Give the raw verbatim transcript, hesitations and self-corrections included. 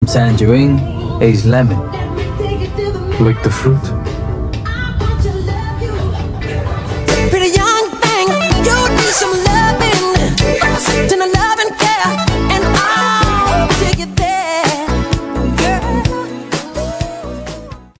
tangerine is lemon. Lick the fruit. Pretty young thing, you need some